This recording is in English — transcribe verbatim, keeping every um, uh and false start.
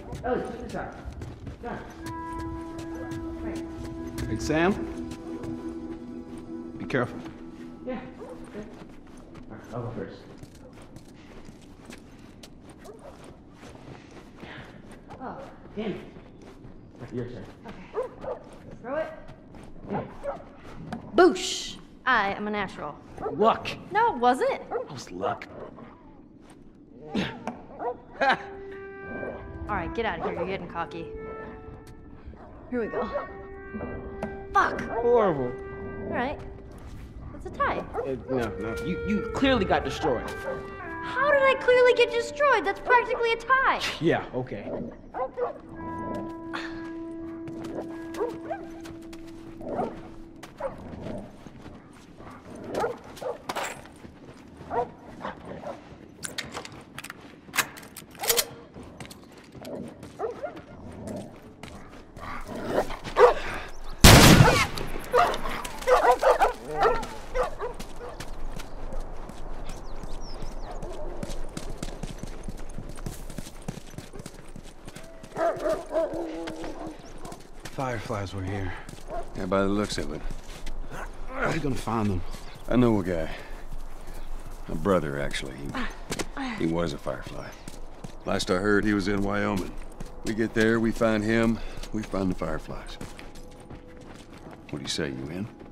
Oh, check this out. Done. Right. Hey, Sam? Be careful. Yeah. Okay. All right, I'll go first. Oh, damn it. Your turn. Okay. Throw it. Yeah. Boosh! I am a natural. Luck. No, it wasn't. That was luck. Alright, get out of here. You're getting cocky. Here we go. Fuck! Horrible. Alright. It's a tie. Uh, no, no. You, you clearly got destroyed. How did I clearly get destroyed? That's practically a tie. Yeah, okay. Fireflies were here. Yeah, by the looks of it. How are you gonna find them? I know a guy. A brother, actually. He, he was a firefly. Last I heard, he was in Wyoming. We get there, we find him, we find the fireflies. What do you say, you in?